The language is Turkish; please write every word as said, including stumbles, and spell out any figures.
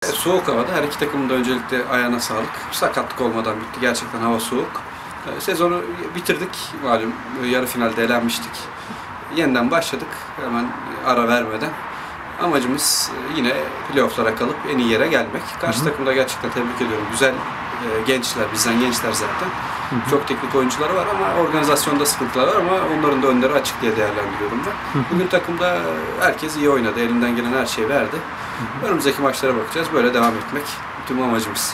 E, soğuk havada her iki takımın da öncelikle ayağına sağlık. Sakatlık olmadan bitti. Gerçekten hava soğuk. E, sezonu bitirdik. Malum yarı finalde elenmiştik. Yeniden başladık. Hemen ara vermeden. Amacımız yine playoff'lara kalıp en iyi yere gelmek. Karşı hı hı. takımda gerçekten tebrik ediyorum. Güzel e, gençler, bizden gençler zaten. Hı hı. Çok teknik oyuncuları var ama organizasyonda sıkıntılar var ama onların da önleri açık diye değerlendiriyorum ben. Hı hı. Bugün takımda herkes iyi oynadı. Elinden gelen her şeyi verdi. Hı hı. Önümüzdeki maçlara bakacağız. Böyle devam etmek tüm amacımız.